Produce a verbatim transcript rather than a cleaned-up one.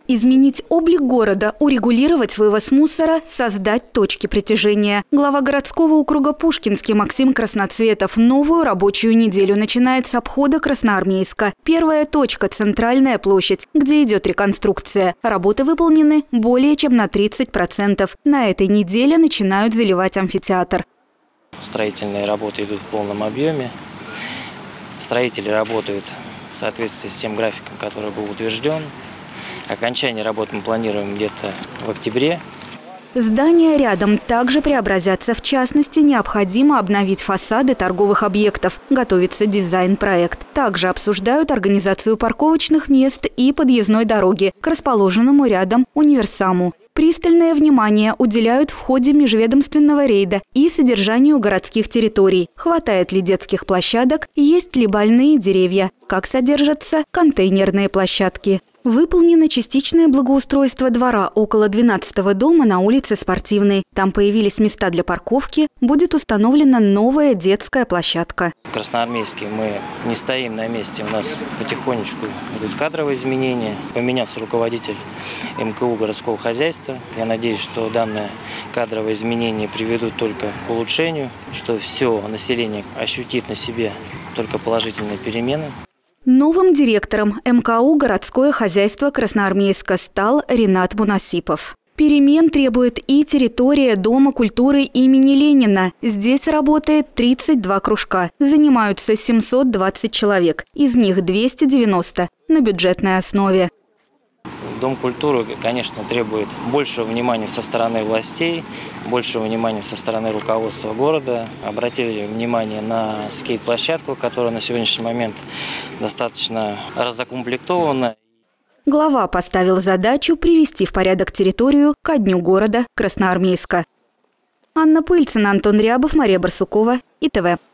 Изменить облик города, урегулировать вывоз мусора, создать точки притяжения. Глава городского округа Пушкинский Максим Красноцветов новую рабочую неделю начинает с обхода Красноармейска. Первая точка – центральная площадь, где идет реконструкция. Работы выполнены более чем на тридцать процентов. На этой неделе начинают заливать амфитеатр. Строительные работы идут в полном объеме. Строители работают в соответствии с тем графиком, который был утвержден. Окончание работ мы планируем где-то в октябре. Здания рядом также преобразятся. В частности, необходимо обновить фасады торговых объектов. Готовится дизайн-проект. Также обсуждают организацию парковочных мест и подъездной дороги к расположенному рядом универсаму. Пристальное внимание уделяют в ходе межведомственного рейда и содержанию городских территорий. Хватает ли детских площадок, есть ли больные деревья, как содержатся контейнерные площадки. Выполнено частичное благоустройство двора около двенадцатого дома на улице Спортивной. Там появились места для парковки, будет установлена новая детская площадка. В Красноармейске мы не стоим на месте, у нас потихонечку идут кадровые изменения. Поменялся руководитель эм ка у городского хозяйства. Я надеюсь, что данное кадровое изменение приведут только к улучшению, что все население ощутит на себе только положительные перемены. Новым директором эм ка у городское хозяйство Красноармейска стал Ринат Мунасипов. Перемен требует и территория Дома культуры имени Ленина. Здесь работает тридцать два кружка. Занимаются семьсот двадцать человек, из них двести девяносто на бюджетной основе. Дом культуры, конечно, требует большего внимания со стороны властей, большего внимания со стороны руководства города. Обратили внимание на скейт-площадку, которая на сегодняшний момент достаточно разукомплектована. Глава поставил задачу привести в порядок территорию ко дню города Красноармейска. Анна Пыльцина, Антон Рябов, Мария Барсукова, и тэ вэ.